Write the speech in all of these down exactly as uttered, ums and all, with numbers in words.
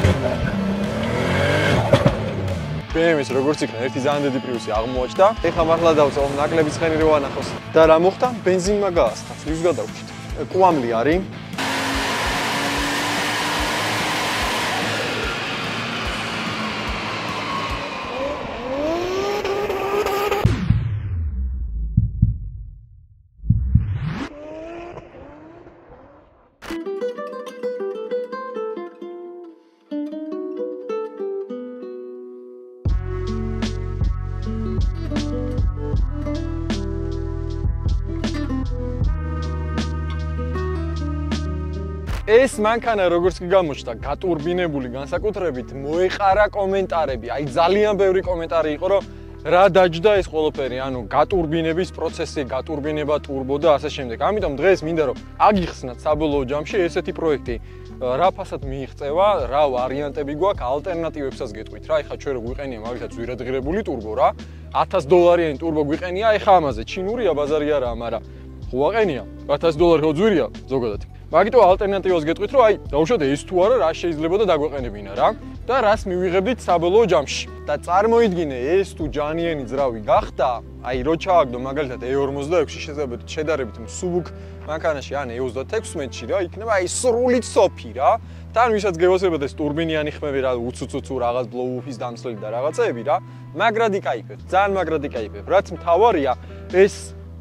бэ эм ვის როგორც იქნა, ერთი ძალიან დიდი პლუსი აღმოაჩნდა. ეხლა მართლა დავწავ ნაკლები ცხენი რო ანახოს. და რა მოხდა? ბენზინმა გაასხა. ვის გადავჭით? კვამლი არის. ეს მანქანა როგორც კი გამოჩნდა გატურბინებული განსაკუთრებით მოეყარა კომენტარები, აი ძალიან ბევრი კომენტარი იყო, რომ რა დაჯდა ეს ყველაფერი, ანუ გატურბინების პროცესი, გატურბინება ტურბო და ასე შემდეგ. ამიტომ დღეს მინდა რომ აგიხსნათ საბოლოო ჯამში ესეთი პროექტი, რა ფასად მიიღწევა, რა ვარიანტები გვაქვს, ალტერნატივებსაც გეტყვით რა. ეხლა ჩვენ რო გვიყენია მაგალითად ზვირადღირებული ტურბო რა, ათას დოლარიანი ტურბო გვიყენია, ეხლა ამაზე ჩინურია ბაზარი არაა, მაგრამ ღვაყენია, ათას დოლარი ხო ძვირია ზოგადად. მაგიტო ალტერნატივას გეტყვით, რომ აი, დაუშვათ ეს თუ არა, რა შეიძლება და დაგვეყენებინა რა და რას მივიღებდით საბოლოო ჯამში. და წარმოიდგინე, ეს თუ ჯანიანი ძრავი გახდა, აი, რო ჩააგდო მაგალითად ე ორმოცდაექვსი შეძლებთ შედარებით მსუბუქ მანქანაში, ან ე ოცდათექვსმეტში რა, იქნება აი სრული სოფი რა. თან ვისაც გევასებათ ეს ტურბინიანი ხმები რა, უცუცუცუ რაღაც ბლოუ-უფის დამცლელი და რაღაცეები რა, მაგრად იკაიფებ, ძალიან მაგრად იკაიფებ. რაც მთავარია, ეს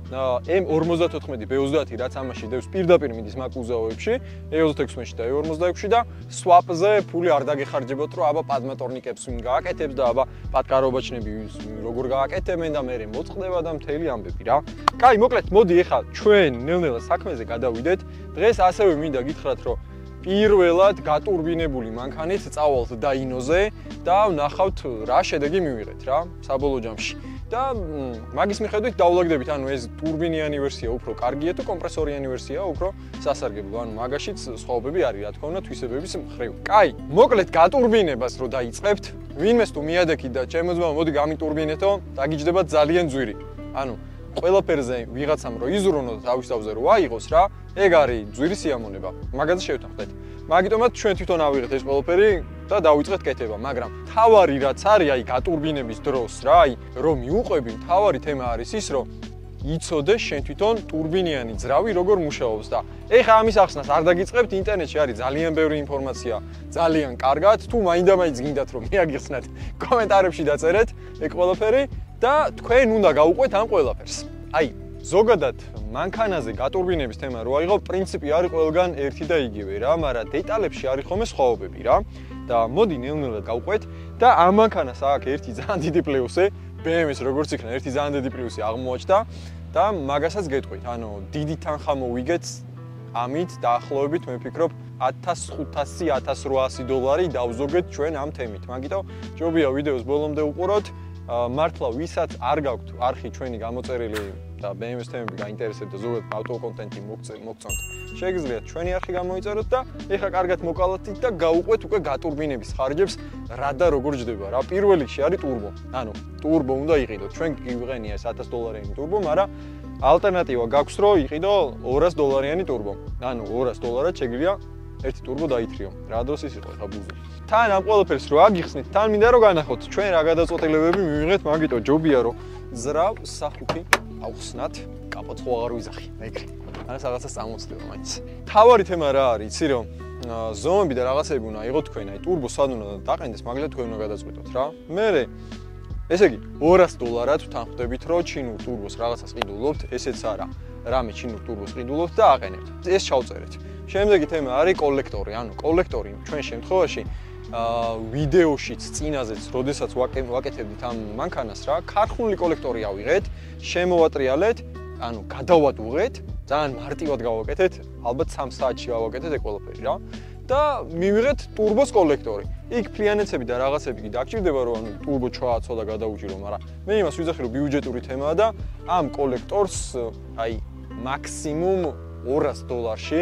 ემ ორმოცდათოთხმეტი ბე ოცდაათი რაც ამაში დევს პირდაპირ მიდის მაგ უზაოებში, ე ოცდაექვსში და ე ორმოცდაექვსში და swap-ზე ფული არ დაგეხარჯებოთ, რომ აბა პადმატორნიკებს ვინ გააკეთებს და აბა პატკარობაჩნები როგორ გააკეთებენ და მე მოწყდება და მთელი ამბები რა. კაი, მოკლედ, მოდი ეხლა ჩვენ ნელ-ნელა საქმეზე გადავიდეთ. დღეს ასევე მინდა გითხრათ, რომ პირველად გატურბინებული მანქანით წავალთ დაინოზე და ვნახავთ რა შედეგი მივიღეთ რა საბოლოო ჯამში. და მაგის მიხედვით დავულაგდებით, ანუ ეს ტურბინიანი ვერსია უფრო კარგია თუ კომპრესორიანი ვერსია უფრო სასარგებლო, ანუ მაგაშიც სხვაობები არის, რა თქმა უნდა, თვისებების მხრივ. კაი, მოკლედ გატურბინებას რო დაიწყებთ, ვინმეს თუ მიადექით და ჩემოძმა მოდი გამიტურბინეთო, დაგიჯდება ძალიან ძვირი. ანუ ყველაფერზე ვიღაცამ რო იზრუნო და თავის თავზე რო აიღოს რა, ეგ არის ძვირი სიამონება. მაგაზე შევთანხმდეთ. მაგიტომაც ჩვენ თვითონ ავიღეთ ეს ყველაფერი და დავიწყეთ კეთება, მაგრამ თავარი რაც არის, აი გატურბინების დროს რა, აი რომ მიუყვები, თავარი თემა არის ის, რომ იცოდე შენ თვითონ ტურბინიანი ძრავი როგორ მუშაობს და ეხა ამის ახსნას არ დაგიწყებთ, ინტერნეტში არის ძალიან ბევრი ინფორმაცია, ძალიან კარგად, თუ მაინდა-მაინც გინდათ რომ მიაგიხსნათ, კომენტარებში დაწერეთ ეგ ყველაფერი და თქვენ უნდა გაუყვეთ ამ ყველაფერს. აი ზოგადად მანქანაზე გატურბინების თემა რო აიღო, პრინციპი არის ყველგან ერთი და იგივე რა, მაგრამ დეტალებში არის ხოლმე სხვაობები რა. და მოდი ნელ-ნელა გავყვეთ და ამ მანქანას აქვს ერთი ძალიან დიდი პლუსი, бэ ემ ვის როგორც იქნა, ერთი ძალიან დიდი პლუსი აღმოაჩნდა და მაგასაც გეტყვით, ანუ დიდი თანხა მოვიგეთ ამით დაახლოებით მე ვფიქრობ ათას ხუთასი ათას რვაასი დოლარი დავზოგეთ ჩვენ ამ თემით. მაგიტო ჯობია ვიდეოს ბოლომდე უყუროთ. მართლა ვისაც არ გაქვთ არხი ჩვენი გამოწერილი და бэ ემ ვის თემები გაინტერესებთ და ზოგადად ავტო კონტენტი მოგწონთ, შეგიძლიათ ჩვენი არხი გამოიწეროთ და ეხლა კარგად მოკალათით და გაუყვეთ უკვე გატურბინების ხარჯებს რა და როგორ ჯდება რა. პირველ რიგში არის ტურბო. ანუ ტურბო უნდა იყიდოთ. ჩვენ გივიღენია ეს ათას დოლარიანი ტურბო, მაგრამ ალტერნატივა გაქვს რომ იყიდო ორას დოლარიანი ტურბო. ანუ ორას დოლარად შეგვიძლია ერთი ტურბო დაითრიო. რა დროს ის იყო ხა ბუზი. თან ამ ყველაფერს რო აგიხსნით, თან მინდა რომ განახოთ ჩვენ რა გადაწყვეტილებები მივიღეთ, მაგიტო ჯობია რომ ზრავ სახუთი ავხსნათ, კაპოც ხო აღარ ვიზახი, ეგრე. ანუ რაღაცას წამოწდება მაინც. თავარი თემა რა არის, იცი რომ ზომები და რაღაცები უნდა აიღოთ თქვენ, აი ტურბო სად უნდა დაყენდეს, მაგალითად თქვენ უნდა გადაწყვეტოთ რა. მერე ესე იგი ორას დოლარად ვთანხმდებით რომ ჩინურ ტურბოს რაღაცას ყიდულობთ, ესეც არა. რამე ჩინურ ტურბოს ყიდულობთ და აყენებთ. ეს ჩავწერეთ. შემდეგი თემა არის კოლექტორი, ანუ კოლექტორი ჩვენ შემთხვევაში აა ვიდეოშიც წინაზეც, როდესაც ვაკეთებდით ამ მანქანას რა, ქარხნული კოლექტორი ავიღეთ, შემოვატრიალეთ, ანუ გადავადუღეთ, ძალიან მარტივად გავაკეთეთ, ალბათ სამ საათში გავაკეთეთ ეგ ყველაფერი რა. და მივიღეთ ტურბოს კოლექტორი. იქ ფლიანეცები და რაღაცები კი დაგჭირდება რომ ანუ ტურბო ჩააცვა და გადაუჭირო, მაგრამ მე იმას ვიზახი რომ ბიუჯეტური თემაა და ამ კოლექტორს აი მაქსიმუმ ორას დოლარში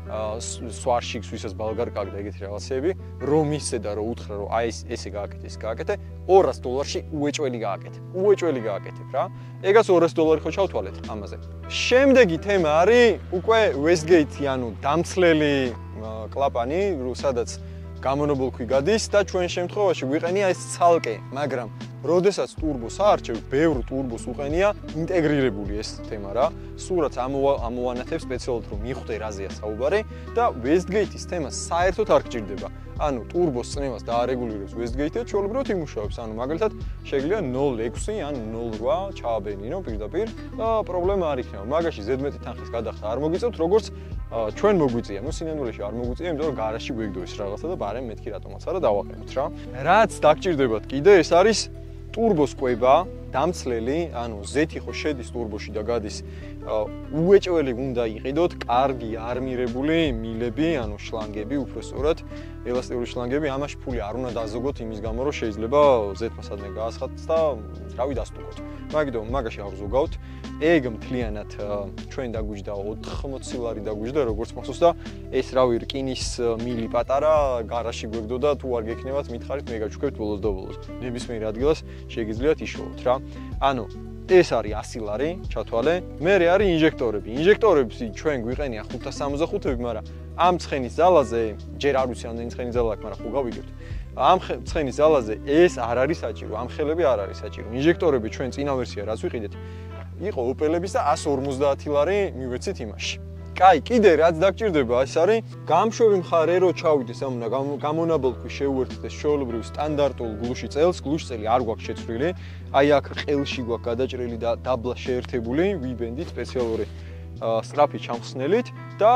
სვარში ვისაც ბალგარ კაკ და ეგეთი რაღაცები რომ ისე და რომ უთხრა რომ აი ეს ესე გააკეთე, ეს გააკეთე, ორას დოლარში უეჭველი გააკეთე. უეჭველი გააკეთებ რა. ეგას ორას დოლარი ხო ჩავთვალეთ ამაზე. შემდეგი თემა არის უკვე Westgate-ი, ანუ დამცლელი კლაპანი, სადაც გამონაბოლქვი გადის და ჩვენ შემთხვევაში გვიყენია ეს ცალკე, მაგრამ როდესაც ტურბოს აარჩევ, ბევრ ტურბოს უყენია ინტეგრირებული ეს თემა რა. სულ რაც ამოვანათებ სპეციალურად რომ მიხვდე რაზეა საუბარი და Westgate-ის თემა საერთოდ არ გჭირდება. ანუ ტურბოს წნევას დაარეგულირებს Westgate-ი და ჩვეულებრივად იმუშავებს. ანუ მაგალითად შეგიძლია ნულ ექვსი ან ნულ რვა ჩააბენინო პირდაპირ და პრობლემა არ იქნება. მაგაში ზედმეტი თანხის გადახდა არ მოგიწევთ, როგორც ჩვენ მოგვიწია. ნუ სინამდვილეში არ მოგვიწია, იმიტომ რომ გარაჟში გვეგდოს რაღაცა და ბარემ მეთქი რატომაც არა დავაყენოთ რა. რაც დაგჭირდებათ კიდე ეს არის ტურბოს კვება, დამცლელი, ანუ ზეთი ხო შედის ტურბოში და გადის უეჭველი უნდა იყიდოთ, კარგი არმირებული მილები, ანუ შლანგები, უფრო სწორად, ელასტიური შლანგები, ამაში ფული არ უნდა დაზოგოთ იმის გამო, რომ შეიძლება ზეთმა სადმე გაასხატოს და რავი დასტუკოთ. მაგიტომ მაგაში არ ზოგავთ. ეგ მთლიანად ჩვენ დაგვიჯდა ოთხმოცი ლარი დაგვიჯდა, როგორც მახსოვს და ეს რავი რკინის მილი პატარა გარაჟში გვეგდოდა, თუ არ გექნებათ, მითხარით მე გაჩუქებთ ბოლოს და ბოლოს. ნებისმიერ ადგილას შეგიძლიათ იშოვოთ რა. ანუ ეს არის ასი ლარი ჩათვალე. მერე არის ინჟექტორები. ინჟექტორებს ჩვენ გვიყენია ხუთას სამოცდახუთები, მაგრამ ამ ცხენის ძალაზე, ჯერ არ ვიცი ამდენი ცხენის ძალა აქვს, მაგრამ ხო გავიგებთ. ამ ცხენის ძალაზე ეს არ არის საჭირო, ამ ხელები არ არის საჭირო. ინჟექტორები ჩვენ წინა ვერსია რაც ვიყიდეთ, იყო ოპელების და ასი ორმოცდაათი ლარი მივეცით იმაში. კაი, კიდე რაც დაგჭირდება, ეს არის გამშვები მხარე, რომ ჩავიდეს ამ გამონაბოლქვი შეუერთდეს ჩვეულებრივ სტანდარტულ გლუში წელს, გლუში წელი არ გვაქვს შეცვლილი. აი აქ ყელში გვაქვს გადაჭრილი და დაბლა შეერთებული ვიბენდით სპეციალური სტრაფი ჩამხსნელით და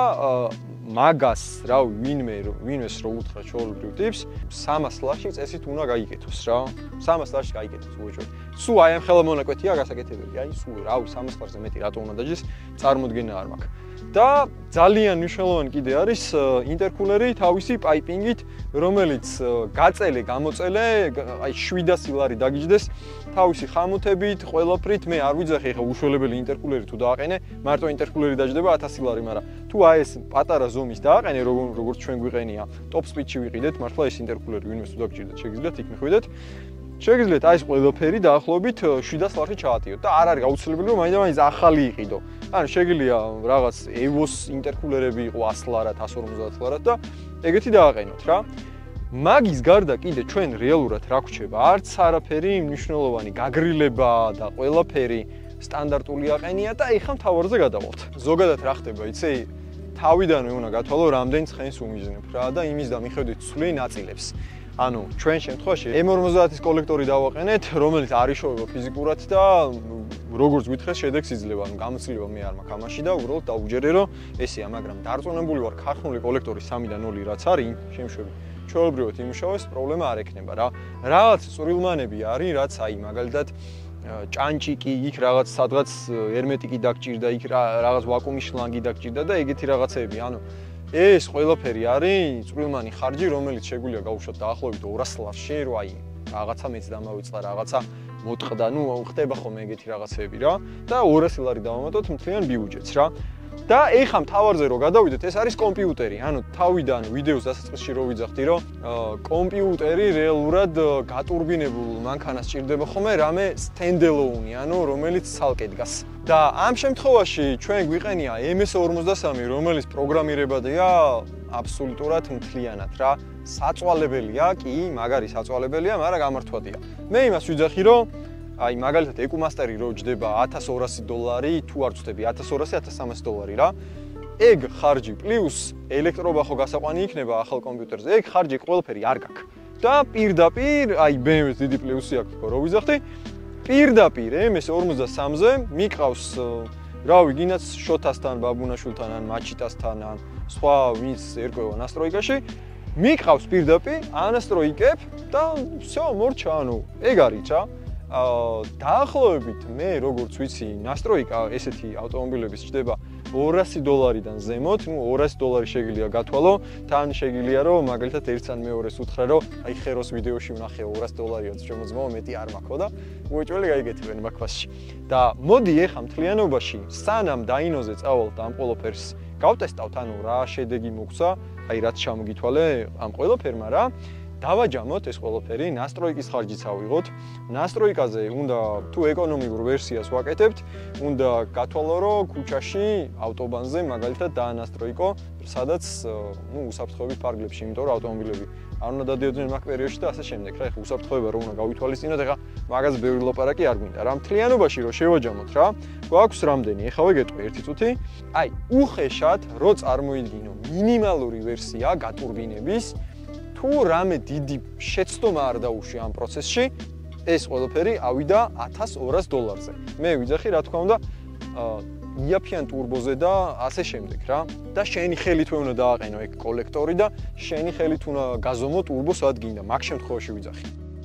მაგას, რავი, ვინმე ვინმეს რო უთხრა ჩვეულებრივ ტიპს, სამას ლარში წესით უნდა გაიგეთოს რა. სამას ლარში გაიგეთოს უეჭველი. სულ აი ამ ხელა მონაკვეთია გასაკეთებელი. აი სულ რავი სამას ლარზე მეტი რატო უნდა დაჯდეს, წარმოდგენა არ მაქვს. და ძალიან მნიშვნელოვანი კიდე არის ინტერკულერი თავისი პაიპინგით, რომელიც გაწელე, გამოწელე, აი შვიდასი ლარი დაგიჯდეს თავისი ხამუთებით, ყველაფრით. მე არ ვიძახი ხა უშველებელი ინტერკულერი თუ დააყენე, მარტო ინტერკულერი დაჯდება ათასი ლარი, მაგრამ თუ აი ეს პატარა ზომის დააყენე, როგორც ჩვენ გვიყენია, ტოპ სპიდში ვიყიდეთ, მართლა ეს ინტერკულერი ვინმეს თუ დაგჭირდეთ, შეგიძლიათ იქ მიხვიდეთ. შეგიძლიათ აი ეს ყველაფერი დაახლოებით შვიდას ლარში ჩაატიოთ და არ არის აუცილებელი რომ მაინდა-მაინც ახალი იყიდო. ანუ შეგიძლია რაღაც ევოს ინტერკულერები იყო ათი ლარად, ათი ორმოცდაათი ლარად და ეგეთი დააყენოთ რა. მაგის გარდა კიდე ჩვენ რეალურად რა გვჩება? არც არაფერი მნიშვნელოვანი გაგრილება და ყველაფერი სტანდარტული აყენია და ეხლა მთავარზე გადავალთ. ზოგადად რა ხდება, იცი? თავიდანვე უნდა გათვალო რამდენ ცხენს უმიზნებ რა და იმის და მიხედვით ცვლი ნაწილებს. ანუ ჩვენ შემთხვევაში ემ ორმოცდაათის კოლექტორი დავაყენეთ, რომელიც არ იშოვება ფიზიკურად და როგორც გითხრეს შედეგს იძლევა, ანუ გამოცდილება მე არ მაქვს ამაში და უბრალოდ დავუჯერე რომ ესეა, მაგრამ დარწმუნებული ვარ ქართული კოლექტორი სამი და ნული რაც არის, შემშვები. ჩვეულებრივად იმუშავებს, პრობლემა არ ექნება რა. რაღაც წვრილმანები არის, რაც აი მაგალითად ჭანჭიკი, იქ რაღაც სადღაც ერმეტიკი დაგჭირდა, იქ რაღაც ვაკუუმის შლანგი დაგჭირდა და ეგეთი რაღაცეები, ანუ ეს ყველაფერი არის წვრილმანი ხარჯი, რომელიც შეგვიძლია გავუშვათ დაახლოებით ორას ლარში, რომ აი რაღაცა მეც დამავიწყდა, რაღაცა მოტყდა, ნუ ხდება ხოლმე ეგეთი რაღაცეები რა და ორასი ლარი დავამატოთ მთლიან ბიუჯეტს რა. და ეხლა მთავარზე რო გადავიდეთ, ეს არის კომპიუტერი. ანუ თავიდან ვიდეოს დასაწყისში რო ვიძახდი, რომ კომპიუტერი რეალურად გატურბინებულ მანქანას ჭირდება ხოლმე რამე standalone, ანუ რომელიც ცალკე დგას. და ამ შემთხვევაში ჩვენ გვიყენია ემ ეს ორმოცდასამი, რომელიც პროგრამირებადია აბსოლუტურად მთლიანად რა. საწვალებელია, კი, მაგარი საწვალებელია, მაგრამ გამართვადია. მე იმას ვიძახი, რომ აი მაგალითად ეკუმასტერი რო ჯდება ათას ორასი დოლარი, თუ არ ვწდები ათას ორასი ათას სამასი დოლარი რა. ეგ ხარჯი პლუს ელექტრობა ხო გასაყვანი იქნება ახალ კომპიუტერზე. ეგ ხარჯი ყველაფერი არ გაქვს. და პირდაპირ აი ბე ემ ვის დიდი პლუსი აქვს, რო ვიძახდი, პირდაპირ ემ ეს ორმოცდასამზე მიყავს რავი, გინაც შოთასთან, ბაბუნაშვილთან ან მაჩიტასთან ან სხვა ვინც ერკვევა ნასტროიკაში, მიყავს პირდაპირ ანასტროიკებ და всё, მორჩა, ანუ ეგ არის რა. დაახლოებით მე როგორც ვიცი, ნასტროიკა ესეთი ავტომობილების ჩდება ორასი დოლარიდან ზემოთ, ნუ ორასი დოლარი შეგიძლია გათვალო, თან შეგიძლია რომ მაგალითად ერთს ან მეორეს უთხრა რომ აი ხეროს ვიდეოში ვნახე ორასი დოლარია შემოძმაო, მეტი არ მაქვს და უეჭველი გაიგეთებენ მაგ ფასში. და მოდი ეხლა მთლიანობაში სანამ დაინოზე წავალთ ამ ყველაფერს გავტესტავთ, ანუ რა შედეგი მოგცა, აი რაც ჩამოგითვალე ამ ყველაფერმა რა. დავაჯამოთ ეს ყველაფერი, ნასტროიკის ხარჯიც ავიღოთ. ნასტროიკაზე უნდა თუ ეკონომიურ ვერსიას ვაკეთებთ, უნდა გათვალო, რომ ქუჩაში, ავტობანზე მაგალითად დაანასტროიკო, სადაც ნუ უსაფრთხოების ფარგლებში, იმიტომ რომ ავტომობილები არ უნდა დადიოდნენ მაგ პერიოდში და ასე შემდეგ. რა, ეხლა უსაფრთხოება რომ უნდა გავითვალისწინოთ, ეხლა მაგას ბევრი ლაპარაკი არ გვინდა. რა მთლიანობაში რომ შევაჯამოთ რა, გვაქვს რამდენი? ეხლა ვეგეტყვი ერთი წუთი. აი, უხეშად რო წარმოიდგინო მინიმალური ვერსია გატურბინების, თუ რამე დიდი შეცდომა არ დაუშვი ამ პროცესში, ეს ყველაფერი ავიდა ათას ორას დოლარზე. მე ვიძახი, რა თქმა უნდა, იაფიან ტურბოზე და ასე შემდეგ რა. და შენი ხელით უნდა დააყენო ეგ კოლექტორი და შენი ხელით უნდა გაზომო ტურბო სად გინდა. მაგ შემთხვევაში ვიძახი.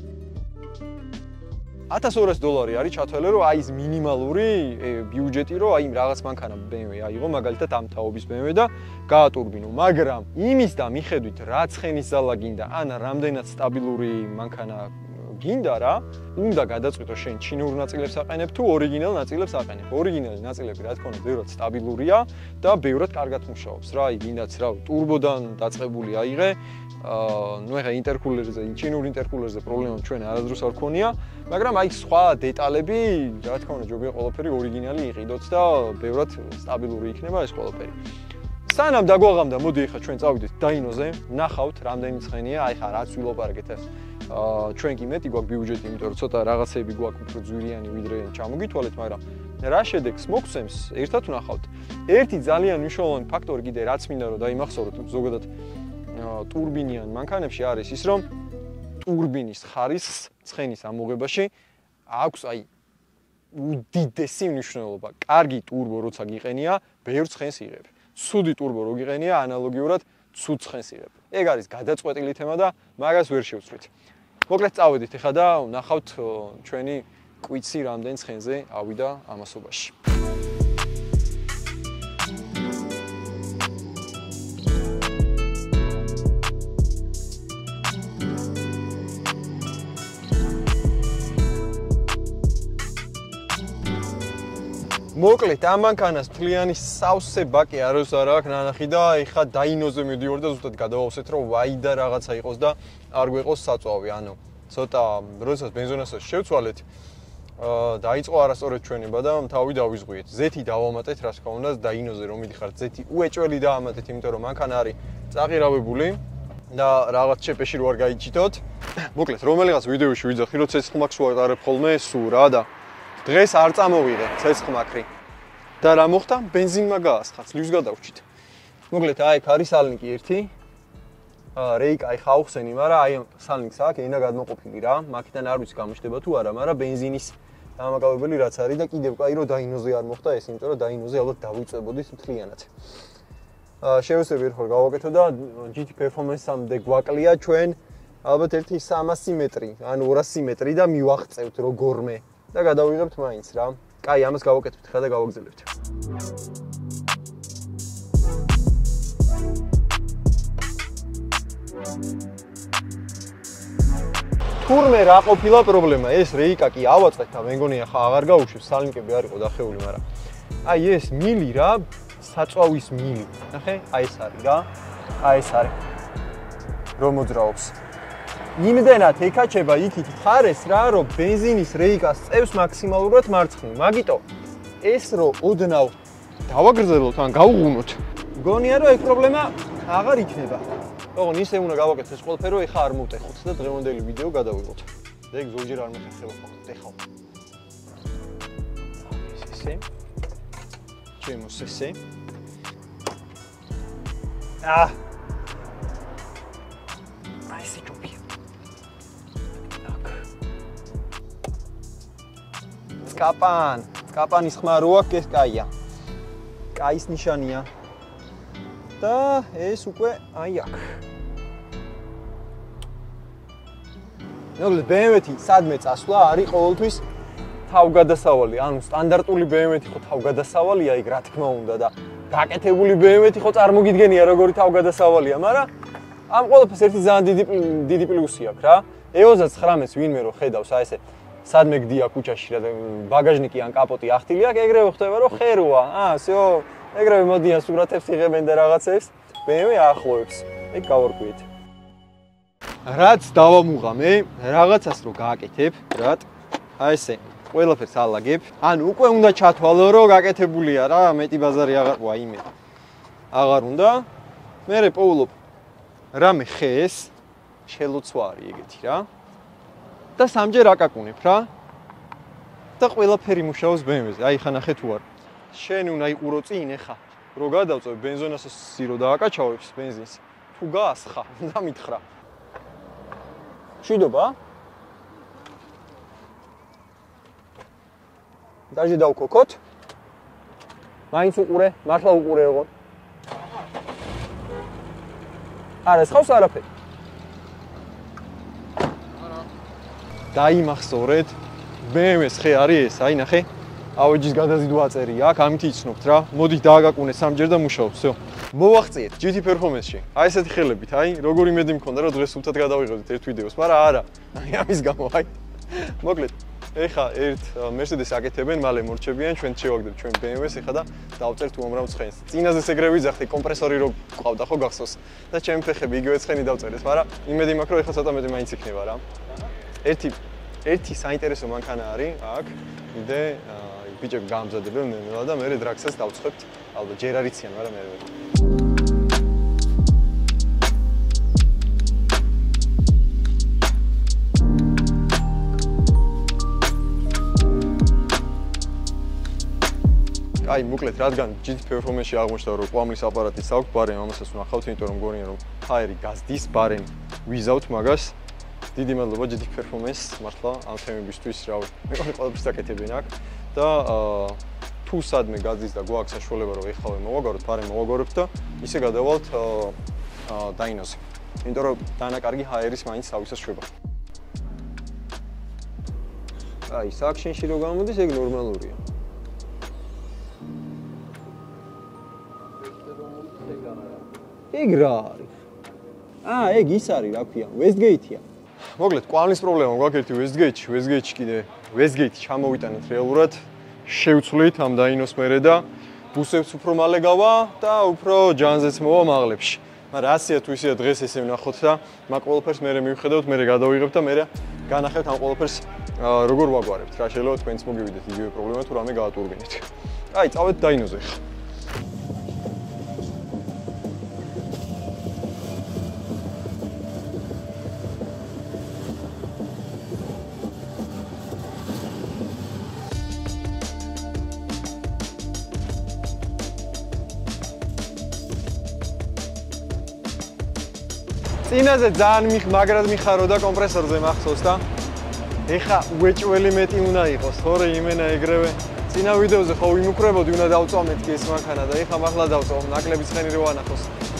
ათას ორას დოლარი არის ჩათვალე, რომ აი ეს მინიმალური ბიუჯეტი, რომ აი რაღაც მანქანა ბე ემ ვე აიღო, მაგალითად ამ თაობის ბე ემ ვე და გაატურბინო, მაგრამ იმის და მიხედვით რა ცხენის ზალა გინდა, ან რამდენად სტაბილური მანქანა გინდა რა, უნდა გადაწყვიტო შენ ჩინურ ნაწილებს აყენებ თუ ორიგინალ ნაწილებს აყენებ. ორიგინალი ნაწილები რა თქმა უნდა ბევრად სტაბილურია და ბევრად კარგად მუშაობს რა, აი გინდაც რა, ტურბოდან დაწყებული აიღე, აა ნუ ეხა ინტერკულერზე, ჩინურ ინტერკულერზე პრობლემა ჩვენ არასდროს არ ქონია, მაგრამ აი სხვა დეტალები, რა თქმა უნდა ჯობია ყველაფერი ორიგინალი იყიდოთ და ბევრად სტაბილური იქნება ეს ყველაფერი. სანამ დაგვაღამდა, მოდი ეხა ჩვენ წავიდეთ დაინოზე, ნახავთ რამდენი ცხენია, აი ხა რაც ვილაპარაკეთ ეს. აა ჩვენ კი მეტი გვაქვს ბიუჯეტი, იმიტომ რომ ცოტა რაღაცები გვაქვს უფრო ძვირიანი ვიდრე ჩამოგითვალეთ, მაგრამ რა შედეგს მოგცემს, ერთად ვნახავთ. ერთი ძალიან მნიშვნელოვანი ფაქტორი კიდე რაც მინდა რომ დაიმახსოვროთ ზოგადად ტურბინიან მანქანებში არის ის, რომ ტურბინის ხარისხს ცხენის ამოღებაში აქვს აი უდიდესი მნიშვნელობა. კარგი ტურბო როცა გიყენია, ბევრ ცხენს იღებ. ცუდი ტურბო რო გიყენია, ანალოგიურად ცუდ ცხენს იღებ. ეგ არის გადაწყვეტილი თემა და მაგას ვერ შევცვლით. მოკლედ წავედით ეხლა და ვნახავთ ჩვენი კვიცი რამდენ ცხენზე ავიდა ამასობაში. მოკლედ ამ მანქანას მთლიანი სავსე ბაკი აროს არ აქვს ნანახი და ეხა დაინოზე მივდივარ და ზუსტად გადავავსეთ რომ ვაი და რაღაცა იყოს და არ გვეყოს საწვავი. ანუ ცოტა როდესაც ბენზინასაც შევცვალეთ, აა დაიწყო არასწორად ჩვენება და თავი დავიზღვიეთ. ზეთი დავამატეთ, რა თქმა უნდა, დაინოზე რომ მიდიხართ, ზეთი უეჭველი დაამატეთ, იმიტომ რომ მანქანა არის წაყირავებული და რაღაც შეპეში რო არ გაიჭიდოთ. მოკლედ რომელიღაც ვიდეოში ვიძახი რომ ცეცხლმაქს ვატარებ ხოლმე სულ რა და დღეს არ წამოვიღე ცეცხლმაქრი. და რა მოხდა? ბენზინმა გაასხა, ძლივს გადავრჩით. მოკლედ აი აქ არის სალნიკი ერთი. აა რეიკა აი ხაუხსენი, მაგრამ აი სალნიკს აქ ენა გადმოყოფილი რა. მაქიდან არ ვიცი გამოჩდება თუ არა, მაგრამ ბენზინის დამაკავებელი რაც არის და კიდევ კაი რომ დაინოზე არ მოხდა ეს, იმიტომ რომ დაინოზე ალბათ დავიწებოდით მთლიანად. აა შევესწრები ერთხელ გავაკეთო და ჯი თი performance-ამდე გვაკლია ჩვენ ალბათ ერთი სამასი მეტრი, ან ორასი მეტრი და მივაღწევთ როგორმე. და გადავიღებთ მაინც რა. კაი, ამას გავაკეთებთ ხა და გავაგზავნებთ. თურმე რა ყოფილა პრობლემა? ეს რეიკა კი ავაწყეთ და მე მგონი ახლა აღარ გაუშვებს, სალნიკები არ იყო დახეული, მაგრამ აი ეს მილი რა, საწვავის მილი. ნახე, აი ეს არის რა. აი ეს არის. რომ მოძრაობს. იმდენად ეკაჩება იქით ხარეს რა, რომ ბენზინის რეიკას წევს მაქსიმალურად მარცხნივ. მაგიტო ეს რო ოდნავ დავაგრძელოთ ან გავუღუნოთ, მგონია რომ ეგ პრობლემა აღარ იქნება. ოღონ ისე უნდა გავაკეთოთ ეს ყველაფერი, რომ ეხა არ მოვტეხოთ და დღევანდელი ვიდეო გადავიღოთ. და ეგ ზოგჯერ არ მეხება ხოლმე. ეხლა. ესე. ჩემოს ესე. აა კაპან, კაპანის ხმა რო აქვს ეს კაია. კაის ნიშანია. და ეს უკვე აი აქ. ნუ ბე ემ ვე-ი სადმე წასვლა არის ყოველთვის თავგადასავალი. ანუ სტანდარტული ბე ემ ვე-ი ხო თავგადასავალია იქ რა თქმა უნდა და გაკეთებული ბე ემ ვე-ი ხო წარმოგიდგენია როგორი თავგადასავალია, მაგრამ ამ ყველაფერს ერთი ძალიან დიდი დიდი პლუსი აქვს რა. ე ოცდათხმეტს ვინმე რო ხედავს აი ესე სადმე გდია ქუჩაში რა ბაგაჟნიკი ან კაპოტი ახტილი აქვს, ეგრევე ხდება რომ ხეროა. აა, всё, ეგრევე მოდიან სურათებს იღებენ და რაღაცებს. ბე ემ ვე ახლოვებს. ეგ გავარკვიეთ. რაც დავამუღა მე, რაღაცას რო გააკეთებ, რად? აი ესე, ყველაფერს ალაგებ. ანუ უკვე უნდა ჩათვალო, რომ გაკეთებულია რა, მეტი ბაზარი აღარ ყვა იმე. აღარ უნდა. მერე პოულობ რამე ხეს შელოცვა არის ეგეთი რა. და სამჯერ აკაკუნებ რა. და ყველაფერი მუშაობს ბე ემ ვეზე. აი ხა ნახე თუ არ. შენ უნდა იყურო წინ ეხა. რო გადავწევ ბენზინას რო დააკაჩავებს ბენზინს. თუ გაასხა, უნდა მითხრა. შვიდობა? დაჟე დავკოკოთ? მაინც უყურე, მართლა უყურე ოღონ. არა, ხავს არაფერი. არა. დაიმახსოვრეთ. ბე ემ ვეს ხე არის ეს, აი ნახე. ავეჯის გადაზიდვა ვაწერი აქ, ამით იცნობთ რა. მოდით დააგაკუნე სამჯერ და მუშაობს, всё. მოვახციეთ ჯი თი Performance-ში. აი ესეთი ხელებით, აი, როგორი იმედი მქონდა რომ დღეს სულთად გადავიღებდით ერთ ვიდეოს, მაგრამ არა. აი ამის გამო, აი. მოკლედ, ეხა ერთ Mercedes აკეთებენ, მალე მორჩებიან, ჩვენ შევაგდებ ჩვენ ბე ემ ვეს ეხა და დავწერთ უამრავ ცხენს. წინაზე ეგრე ვიძახდი, კომპრესორი რო ყავდა ხო გახსოვს და ჩემი ფეხები იგივე ცხენი დავწერეს, მაგრამ იმედი მაქვს რომ ეხა ცოტა მეტი მაინც იქნება რა. ერთი ერთი საინტერესო მანქანა არის აქ, იდე ბიჭები გაამზადებენ ნელა და მე დრაგსაც დავწხვებთ. ალბათ ჯერ არ იციან, მაგრამ მე ვერ. აი, მოკლედ, რადგან ჯი თი Performance-ში აღმოჩნდა, რომ ყვამლის აპარატიც აქვს, ბარემ ამასაც ვნახავთ, იმიტომ რომ მგონია, რომ ჰაერი გაზდის, ბარემ ვიზავთ მაგას. დიდი მადლობა ჯი თი Performance, მართლა ამ თემებისთვის, რა ვიცი, მე მგონი ყველაფერს აკეთებენ აქ და თუ სადმე გაზდის და გვაქვს საშუალება, რომ ეხავე მოვაგაროთ, ბარემ მოვაგაროთ და ისე გადავალთ დაინოზე. იმიტომ რომ დანაკარგი ჰაერის მაინც თავისას შვება. აი, სააქშენში რო გამოდის, ეგ ნორმალურია. ეგ რა არის? აა, ეგ ის არის, რა ქვია, Westgate-ია. მოკლედ, ყვამლის პრობლემა გვაქვს ერთი Westgate-ში, Westgate-ში კიდე Westgate-ი ჩამოვიტანეთ რეალურად, შევცვლით ამ დაინოს მერე და ბუსებს უფრო მალე გავა და უფრო ჯანზეც მოვა მაღლებში. მაგრამ ასია თუ ისეა დღეს ესე ვნახოთ და მაგ ყველაფერს მერე მივხედავთ, მერე გადავიღებთ და მერე განახევთ ამ ყველაფერს როგორ ვაგვარებთ. რა შეიძლება თქვენც მოგივიდეთ იგივე პრობლემა თუ რამე გაატურბინეთ. აი, წავედით დაინოზე ხა. წინაზე ძალიან მაგრად მიხარო და კომპრესორზე მახსოვს და ეხა უეჭველი მეტი უნდა იყოს, თორე იმენა ეგრევე წინა ვიდეოზე ხო ვიმუქრებოდი, უნდა დავწვა მეთქი ეს მანქანა და ეხა მართლა დავწვა, ნაკლები ცხენი რო ანახოს.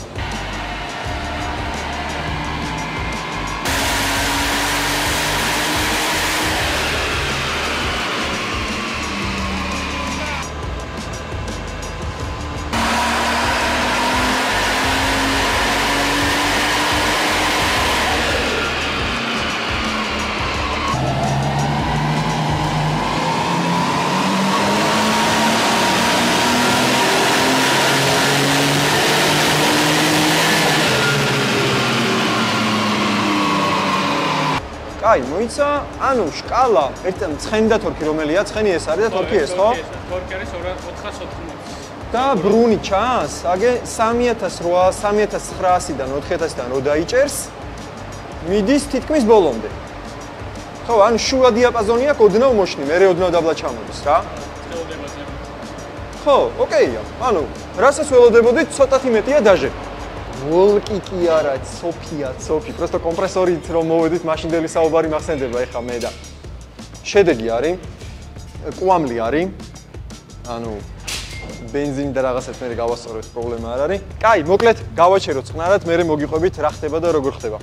აი, მოიცა, ანუ შკალა, ერთად ცხენი და თორქი რომელია? ცხენი ეს არის და თორქი ეს, ხო? თორქი არის ოთხას ოთხმოცი. და ბრუნი ჩანს, აგე სამი ათას ოთხასი, სამი ათას ცხრაასიდან ოთხი ათასიდან რო დაიჭერს, მიდის თითქმის ბოლომდე. ხო, ანუ შუა დიაპაზონი აქვს, ოდნავ მოშნი, მერე ოდნავ დაბლა ჩამოდის რა. ხელოდებაზე. ხო, ოკეია. ანუ, რასაც ველოდებოდით, ცოტათი მეტია დაჟე. ვოლკი კი არა, სოფია, სოფი. პროსტო კომპრესორით რომ მოვედით, მაშინდელი საუბარი მახსენდება ეხა მე და. შედეგი არის, ყვამლი არის. ანუ ბენზინი და რაღაცას მე გავასწორებთ, პრობლემა არ არის. კაი, მოკლედ, გავაჩეროთ წყნარად, მე მოგიყვებით რა ხდება და როგორ ხდება.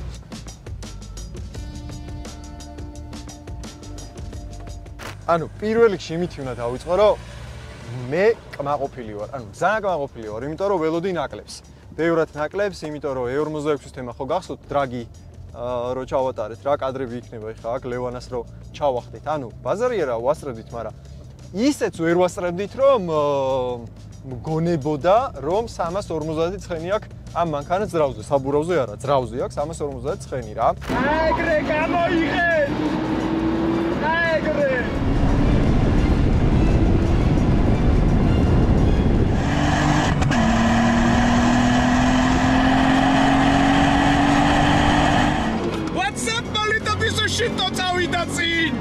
ანუ პირველ რიგში იმით უნდა დავიწყო, რომ მე კმაყოფილი ვარ. ანუ ძალიან კმაყოფილი ვარ, იმიტომ რომ ველოდი ნაკლებს. ბევრად ნაკლებს, იმიტომ რომ ე ორმოცდაექვსის თემა ხო გახსოვთ, დრაგი რო ჩავატარეთ, რა კადრები იქნება ეხა აქ ლევანას რო ჩავახდით. ანუ ბაზარია რა ვასწრებდით, მაგრამ ისეც ვერ ვასწრებდით, რომ მგონებოდა, რომ სამას ორმოცდაათი ცხენი აქვს ამ მანქანას ძრავზე, საბურავზე არა, ძრავზე აქვს სამას ორმოცდათხმეტი რა. ეგრე გამოიღეთ! ეგრე! What's up, Polito piso shito წავიდა წინ!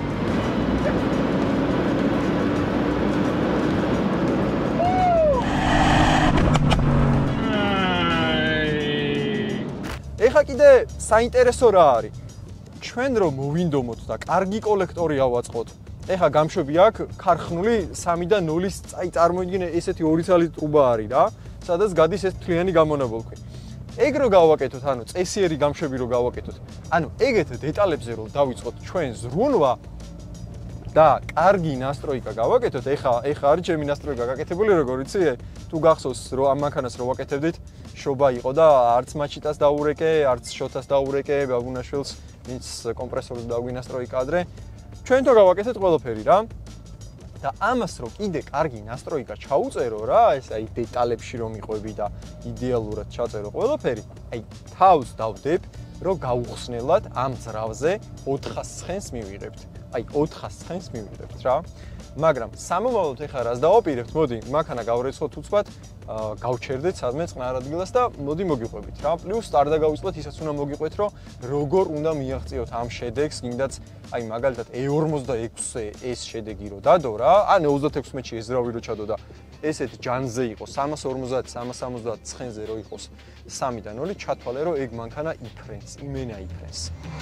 ეხა კიდე საინტერესო რა არის? ჩვენ რომ მოვინდომოთ და კარგი კოლექტორი ავაწყოთ. ეხა გამშვები აქვს ქარხნული სამი და ნულის წაი წარმოიდგინე ესეთი ორი ცალი ტრუბა არის რა, სადაც გადის ეს თლიანი გამონაბოლქვი. ეგ რო გავაკეთოთ, ანუ წესიერი გამშვები რო გავაკეთოთ. ანუ ეგეთ დეტალებზე რო დავიწყოთ ჩვენ ზრუნვა და კარგი ნასტროიკა გავაკეთოთ. ეხა ეხა არის ჩემი ნასტროიკა გაკეთებული, როგორ იცი? თუ გახსოვს რომ ამ მანქანას რო ვაკეთებდით, შობა იყო და არც მაჩიტას დაურეკე, არც შოთას დაურეკე, ბაბუნაშვილს, ვინც კომპრესორს დაგვინასტროიკა ადრე. ჩვენ თო გავაკეთეთ ყველაფერი რა. და ამას რო კიდე კარგი ნასტროიკა ჩაუწერო რა, ეს აი დეტალებში რომ იყვები და იდეალურად ჩაწერო ყველაფერი, აი თავს დავდებ, რომ გაუხსნელად ამ ძრავზე ოთხას ცხენს მივიღებთ. აი ოთხას ცხენს მივიღებთ რა. მაგრამ სამომავლოდ ეხლა რას დავაპირებთ? მოდი, მანქანა გავრეცხოთ უცბად, გავჩერდეთ სადმე წყნარ ადგილას და მოდი მოგიყვებით რა. პლუს არ დაგავიწყოთ, ისაც უნდა მოგიყვეთ, რომ როგორ უნდა მიაღწიოთ ამ შედეგს, გინდაც აი მაგალითად E ორმოცდაექვსზე ეს შედეგი რო დადო რა, ან ოცდათექვსმეტში ეს ძრავი რო ჩადო და ესეთ ჯანზე იყო სამას ორმოცდაათი, სამას სამოცდაათი ცხენზე რო იყოს სამი და ნული, ჩათვალე რომ ეგ მანქანა იფრენს, იმენა იფრენს.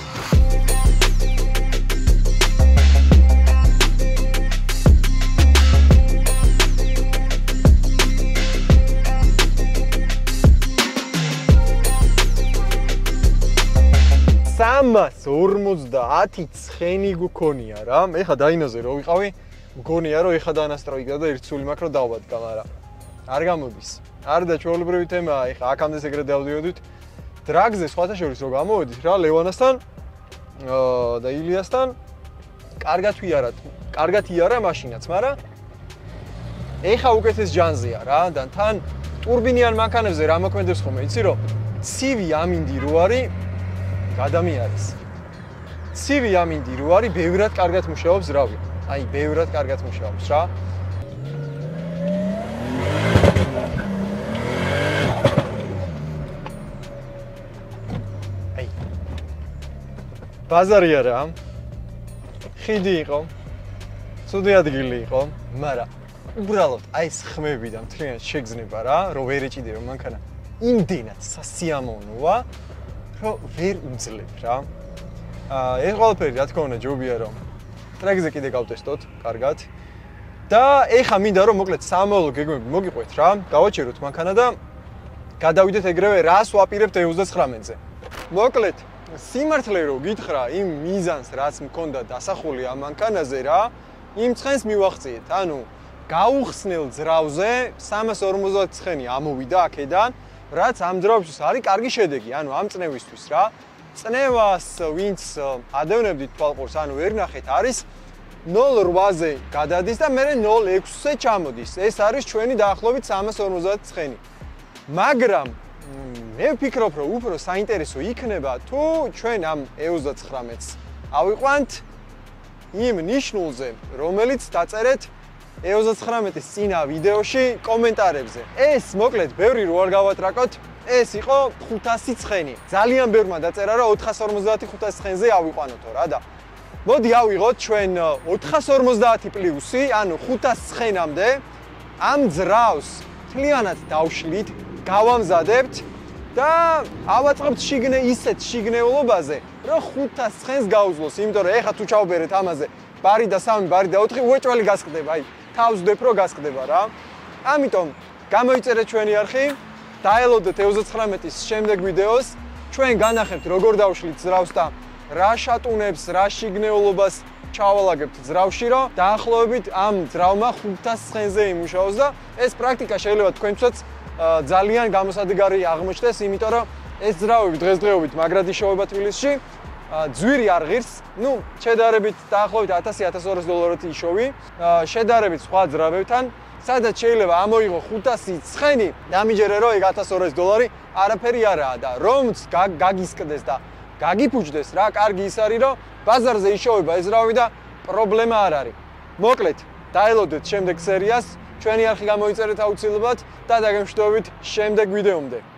სამას ორმოცდაათი ცხენი გქონია რა. ეხა დაინაზე რო ვიყავი, მგონია რომ ეხა დაანასტროიკდა და ერთ სული მაქვს რომ დავბადგა, მაგრამ არ გამოდის. არ და ჩვეულებრივი თემაა, ეხა აქამდე ეგრე დავდიოდით. დრაგზე სხვათა შორის რო გამოვედით რა, ლევანასთან და ილიასთან კარგად ვიარათ. კარგად იარა მაშინაც, მაგრამ ეხა უკეთეს ჯანზეა რა და თან ტურბინიან მანქანებზე რა მოქმედებს ხოლმე, იცი რომ ცივი ამინდი რო არის გადამიარეს. ცივი ამინდი რო არის, ბევრად კარგად მუშაობს რავი. აი, ბევრად კარგად მუშაობს რა. აი. ბაზარია რა. ხიდი იყო. ცუდი ადგილი იყო, მაგრამ უბრალოდ აი ეს ხმები და მთლიანად შეგზნება რა, რომ ვერ ეჭიდე მანქანა. იმდენად სასიამოვნოა. რომ ვერ უმძლებ რა. აა ეს ყველაფერი რა თქმა უნდა ჯობია რომ ტრეკზე კიდე გავტესტოთ კარგად. და ეხა მინდა რომ მოკლედ სამომავლო გეგმები მოგიყვეთ რა. გავაჩეროთ მანქანა და გადავიდეთ ეგრევე რას ვაპირებთ E ოცდათხრამეტზე. მოკლედ სიმართლე რო გითხრა იმ მიზანს რაც მქონდა დასახული ამ მანქანაზე რა, იმ ცხენს მივახციეთ. ანუ გაუხსნელ ძრავზე სამას ორმოცდაათი ცხენი ამოვიდა აქედან. რაც ამ ძრავისთვის არის კარგი შედეგი, ანუ ამ წნევისთვის რა. წნევას ვინც ადევნებდით თვალყურს, ანუ ვერ ნახეთ, არის ნულ ოთხზე გადადის და მერე ნულ ექვსზე ჩამოდის. ეს არის ჩვენი დაახლოებით სამას ორმოცდაათი ცხენი. მაგრამ მე ვფიქრობ, რომ უფრო საინტერესო იქნება, თუ ჩვენ ამ E ოცდათხრამეტს ავიყვანთ იმ ნიშნულზე, რომელიც დაწერეთ E ოცდათხრამეტის წინა ვიდეოში კომენტარებზე. ეს მოკლედ ბევრი რო არ გავატრაკოთ, ეს იყო ხუთასი ცხენი. ძალიან ბევრმა დაწერა რომ ოთხას ორმოცდაათი ხუთასი ცხენზე ავიყვანოთო რა და მოდი ავიღოთ ჩვენ ოთხას ორმოცდაათი პლუსი, ანუ ხუთას ცხენამდე ამ ძრავს მთლიანად დავშლით, გავამზადებთ და ავაწყებთ შიგნე ისეთ შიგნეულობაზე, რომ ხუთას ცხენს გაუძლოს, იმიტომ რომ ეხა თუ ჩავბერეთ ამაზე ბარი და სამი, ბარი და ოთხი უეჭველი გასკდება, აი თავს ვდებ რომ გასკდება რა. ამიტომ გამოიწერეთ ჩვენი არხი, დაელოდეთ E ოცდათხრამეტის შემდეგ ვიდეოს, ჩვენ განახებთ როგორ დავშლით ძრავს და რა შატუნებს, რა შიგნეულობას ჩავალაგებთ ძრავში, რომ დაახლოებით ამ ძრავმა ხუთას ცხენზე იმუშაოს და ეს პრაქტიკა შეიძლება თქვენთვისაც ძალიან გამოსადეგარი აღმოჩნდეს, იმიტომ რომ ეს ძრავები დღესდღეობით მაგრად იშოვება თბილისში. ძვირი არ ღირს, ну, შედარებით დაახლოებით ათასი ათას ორასი დოლარით იშოვი, შედარებით სხვა ძრავებთან სადაც შეიძლება ამოიღო ხუთასი ცხენი, დამიჯერე რომ ეგ ათას ორასი დოლარი არაფერი არაა და რომც გაგისკდეს და გაგიფუჭდეს რა, კარგი ის არის რომ ბაზარზე იშოვება ეძრავი და პრობლემა არ არის. მოკლედ, დაელოდეთ შემდეგ სერიას, ჩვენი არხი გამოიწერეთ აუცილებლად და დაგემშვიდობებით შემდეგ ვიდეომდე.